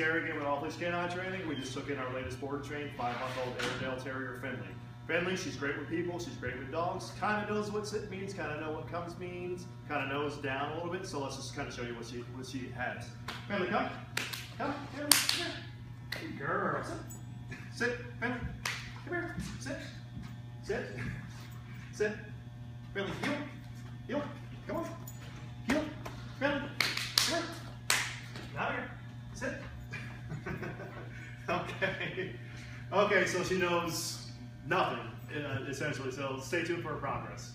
scary again with off-leash canine training. We just took in our latest board trained 5-month-old Airedale Terrier Finley. Finley, she's great with people, she's great with dogs, kind of knows what sit means, kind of know what comes means, kind of knows down a little bit, so let's just kind of show you what she has. Finley, come. Come here. Good girl. Sit. Sit. Finley. Come here. Sit. Sit. Sit. Finley, heel. Heel. Come on. Heel. Finley. Come here. Now here. Sit. Okay. Okay, so she knows nothing, essentially, so stay tuned for her progress.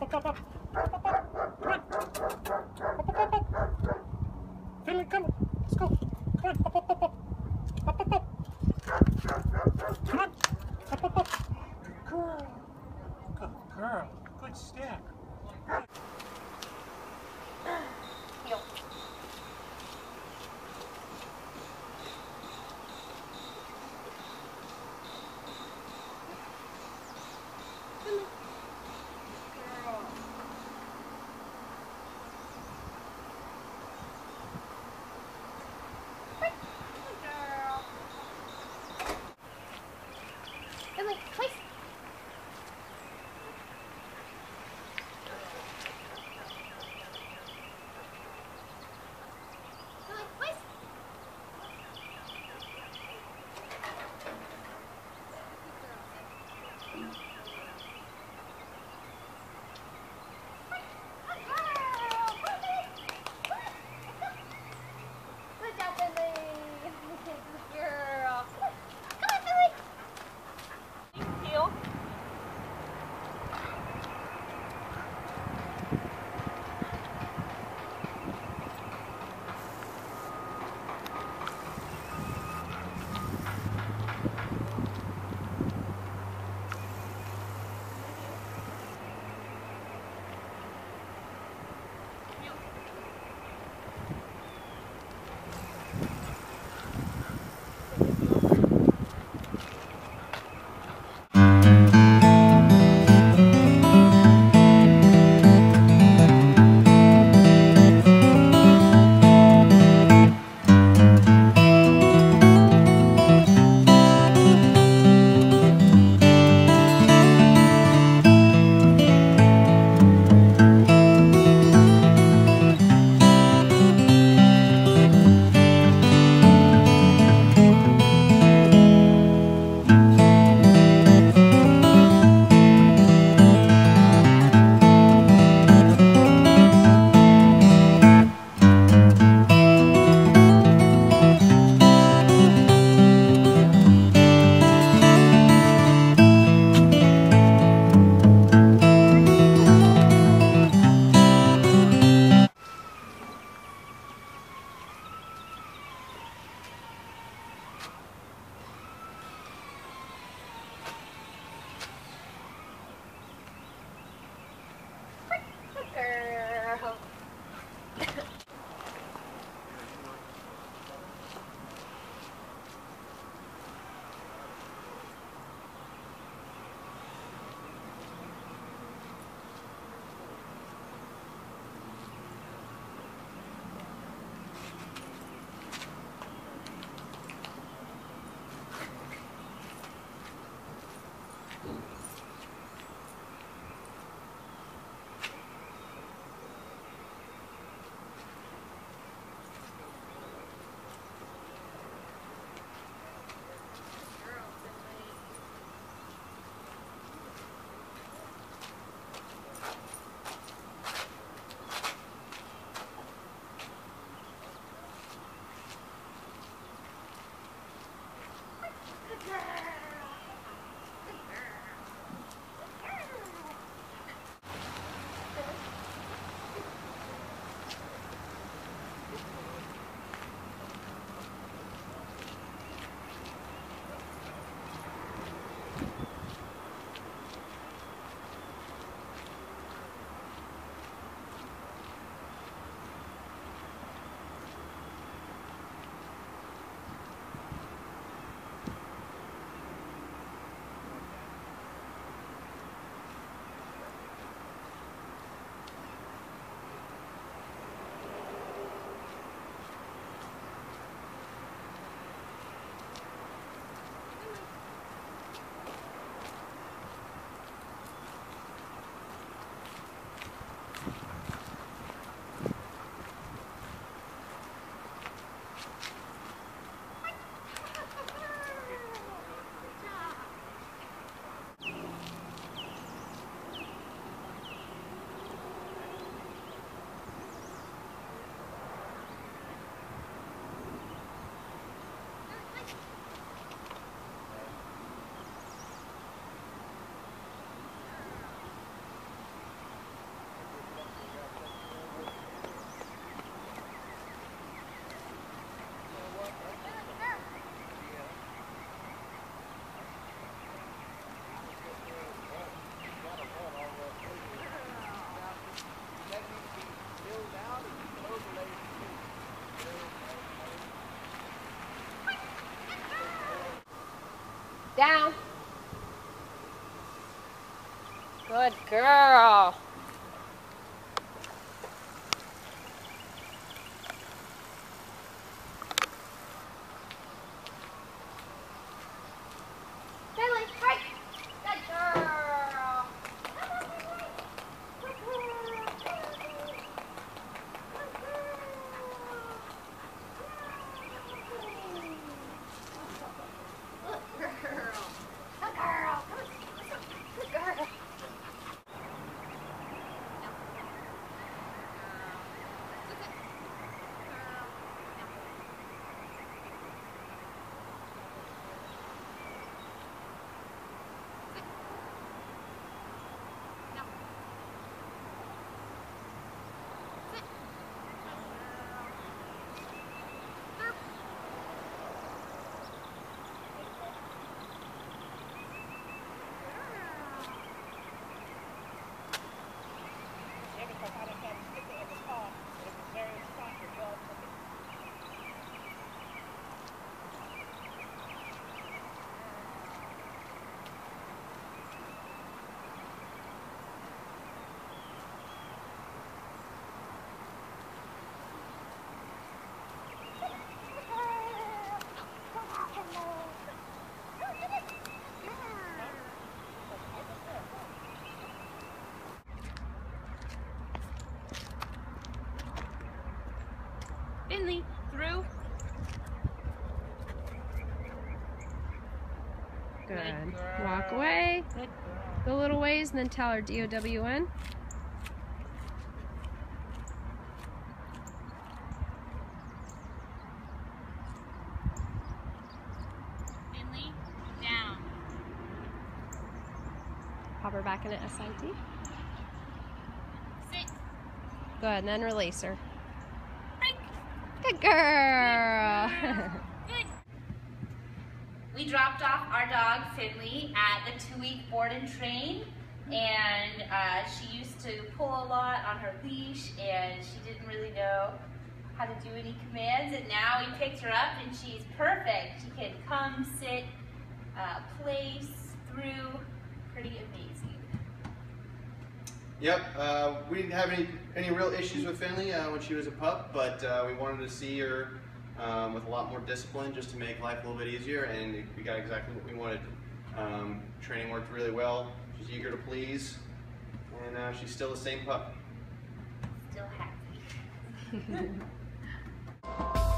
Finley, come on. Let's go. Come on. Up, up, up, up. Up, up, up. Come on. Up, up, up. Good girl. Good girl. Good step. Heel. Down. Good girl. Finley, right. Good girl. Good girl. Good girl. Good girl. Finley, through. Good. Walk away. Go a little ways and then tell her DOWN. Finley, down. Pop her back in at SIT. Sit. Good, and then release her. Break. Good girl. Good. We dropped off our dog Finley at the 2-week board and train, and she used to pull a lot on her leash, and she didn't really know how to do any commands, and now we picked her up and she's perfect. She can come, sit, place, through. Pretty amazing. Yep, we didn't have any real issues with Finley when she was a pup, but we wanted to see her with a lot more discipline just to make life a little bit easier, and we got exactly what we wanted. Training worked really well. She's eager to please, and she's still the same pup. Still happy.